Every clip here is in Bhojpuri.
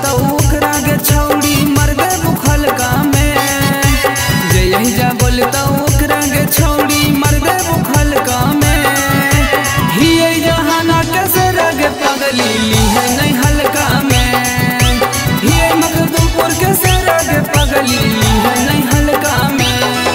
बोलता ओकरा के छौड़ी मर दे बुखल कामे। जे यही जा बोलता ओकरा के छौड़ी मर दे बुखल कामे। ही जहाना कैसे रगे पगली ली है नहीं हल्का में। ही मखदूमपुर कैसे रगे पगली ली है नहीं हल्का में।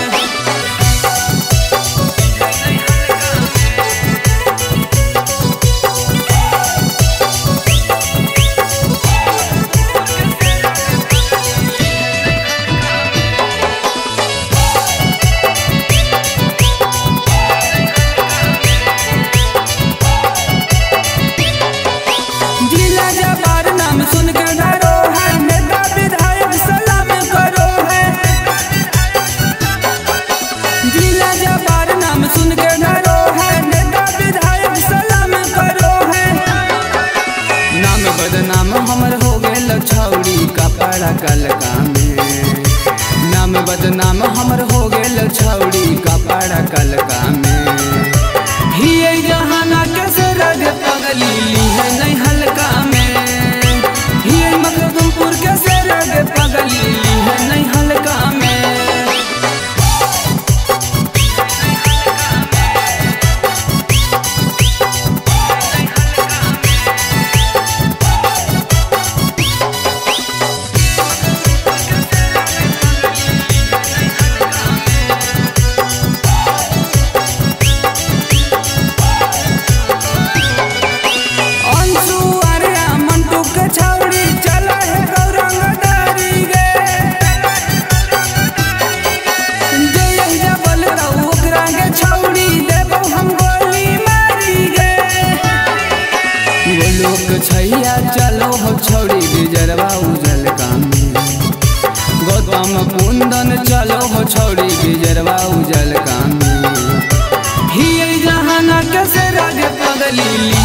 बदनाम हमर हो गेल छौड़ी कपड़ा कलका में। नाम बदनाम हमर हो गेल छौड़ी कपड़ा कलका में। ही जहाना कैसे रग पगली ली है नहीं हल्का में। ही मखदूमपुर कैसे रग पगली ली है नहीं हल्का में। छैया चलो हो छौड़ी बिजरवा उजल कामे। गौतम कुंदन चलो हो छौड़ी बिजरवा उजल कामे। ही जहाना कैसे रगे पगली